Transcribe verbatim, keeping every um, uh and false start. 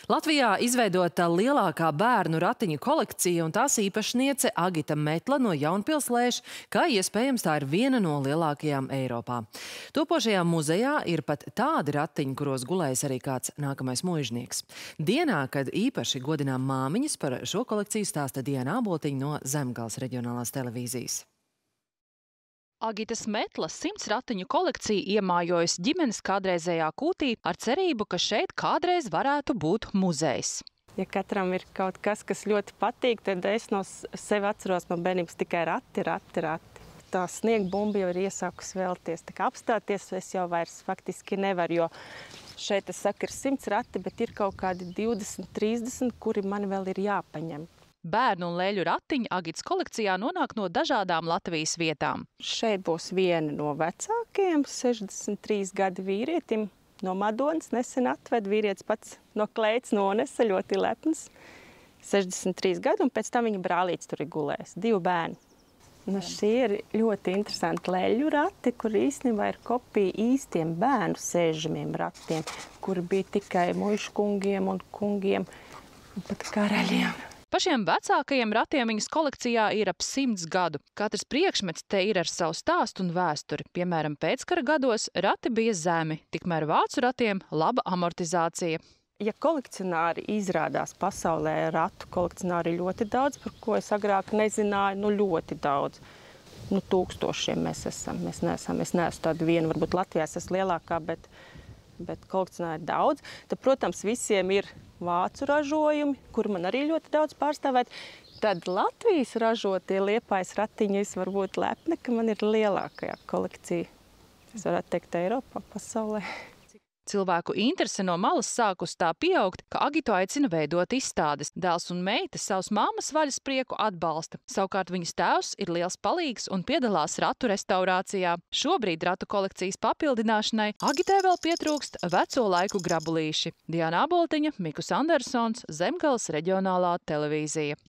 Latvijā izveidota lielākā bērnu ratiņu kolekcija, un tās īpašniece Agita Metla no Jaunpils lēš, ka iespējams tā ir viena no lielākajām Eiropā. Topošajā muzejā ir pat tādi ratiņi, kuros gulējis arī kāds nākamais muižnieks. Dienā, kad īpaši godinām māmiņas, par šo kolekciju stāsta Diana Āboltiņa no Zemgales reģionālās televīzijas. Agitas Metlas simts ratiņu kolekcija iemājojas ģimenes kādreizējā kūtī ar cerību, ka šeit kādreiz varētu būt muzejs. Ja katram ir kaut kas, kas ļoti patīk, tad es no sevi atceros no bērnības tikai rati, rati, rati. Tā sniega bumba jau ir iesākusi vēlties. Tā kā apstāties es jau vairs faktiski nevaru, jo šeit es saku ir simts rati, bet ir kaut kādi divdesmit, trīsdesmit, kuri man vēl ir jāpaņem. Bērnu un leļu ratiņi Agitas kolekcijā nonāk no dažādām Latvijas vietām. Šeit būs viena no vecākajiem, sešdesmit trīs gadi vīrietim. No Madonas nesen atved vīrietis pats no Kleitas nonesa, ļoti lepns. sešdesmit trīs gadi, un pēc tam viņa brālītis tur ir gulējis. Divi bērni. Nu, šie ir ļoti interesanti leļu rati, kur īstenībā ir kopija īstiem bērnu sēžamiem ratiem, kuri bija tikai muišu kungiem un kungiem un pat karaļiem. Pašiem vecākajiem ratiem viņas kolekcijā ir ap simts gadu. Katrs priekšmets te ir ar savu stāstu un vēsturi. Piemēram, pēckara gados rati bija zemi, tikmēr vācu ratiem laba amortizācija. Ja kolekcionāri izrādās pasaulē, ratu kolekcionāri ir ļoti daudz, par ko es agrāk nezināju, nu ļoti daudz. Nu, tūkstošiem mēs esam, mēs neesam, es neesmu tāda viena, varbūt Latvijā es esmu lielākā, bet, bet kolekcionāri ir daudz. Tad, protams, visiem ir vācu ražojumi, kur man arī ļoti daudz pārstāvēt. Tad Latvijas ražotie Liepājas ratiņi es varu būt lepni, ka man ir lielākajā kolekcija. Es varētu teikt Eiropā, pasaulē. Cilvēku interese no malas sākus tā pieaugt, ka Agitu aicina veidot izstādes. Dēls un meita savas mammas vaļasprieku atbalsta. Savukārt viņas tēvs ir liels palīgs un piedalās ratu restaurācijā. Šobrīd ratu kolekcijas papildināšanai Agitē vēl pietrūkst veco laiku grabulīši. Diana Āboltiņa, Mikus Andersons, Zemgales reģionālā televīzija.